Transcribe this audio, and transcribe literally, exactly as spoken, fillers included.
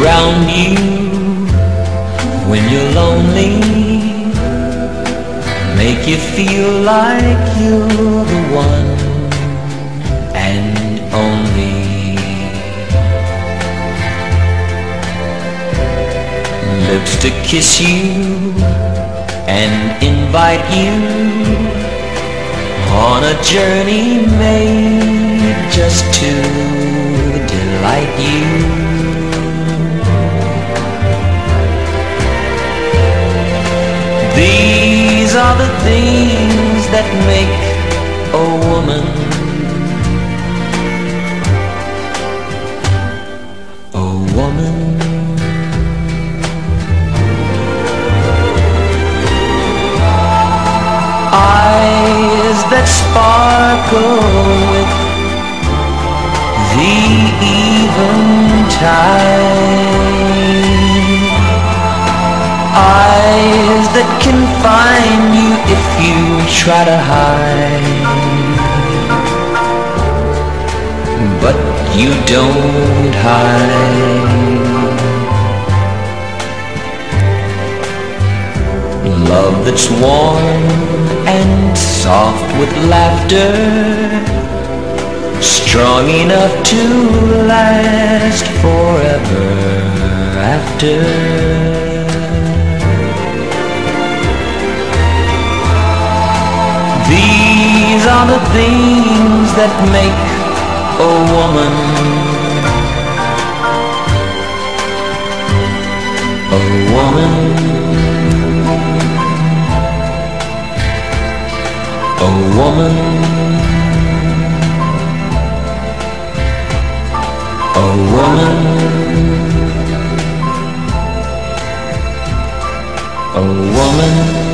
around you when you're lonely, make you feel like you're the one and only. Lips to kiss you and invite you on a journey made just to delight you. These are the things that make a woman a woman. Eyes that sparkle with the eventide, eyes that can find you if you try to hide, but you don't hide. Love that's warm and soft with laughter, strong enough to last forever after. These are the things that make a woman a woman. A woman, a woman, a woman.